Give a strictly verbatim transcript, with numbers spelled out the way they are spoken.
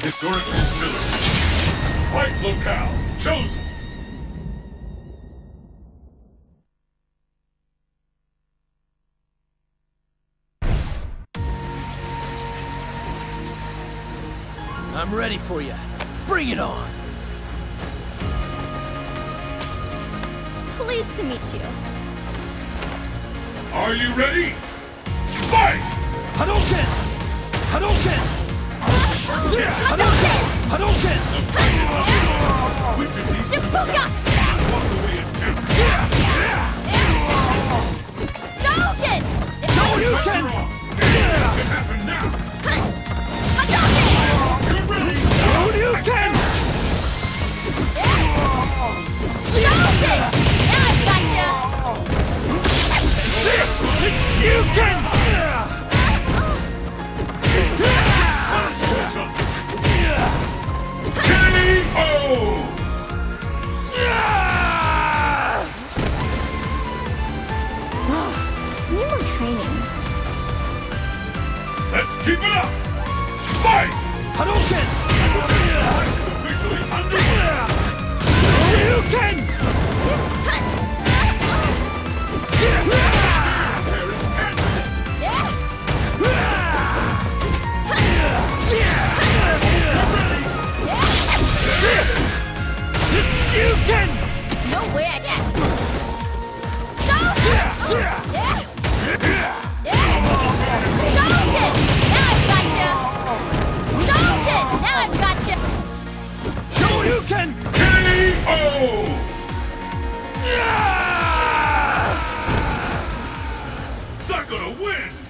Historic Distillery. Fight locale chosen. I'm ready for you. Bring it on. Pleased to meet you. Are you ready? Fight! Hadouken! Hadouken! Hadouken! Hadouken! Which of these Shibuka! walk away attempt? Hadouken! Shoryuken! It can happen now! Hadouken! You're ready! Shoryuken! Hadouken! Now I've got ya! Shoryuken! K O! Need more training. Let's keep it up! Fight! Hadouken! Officially underway! Shoryuken! There is ten! Shoryuken! No way I can. Hadouken! Now I've got ya! Hadouken! Now I've got ya! Shoryuken! K O! Sakura wins!